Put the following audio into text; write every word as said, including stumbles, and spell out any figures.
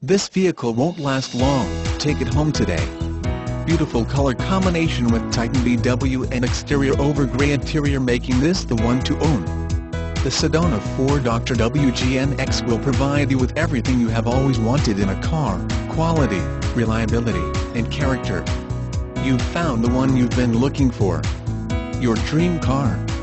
This vehicle won't last long, take it home today. Beautiful color combination with Titan B W and exterior over grey interior, making this the one to own. The Sedona four-door W G N E X will provide you with everything you have always wanted in a car: quality, reliability, and character. You've found the one you've been looking for. Your dream car.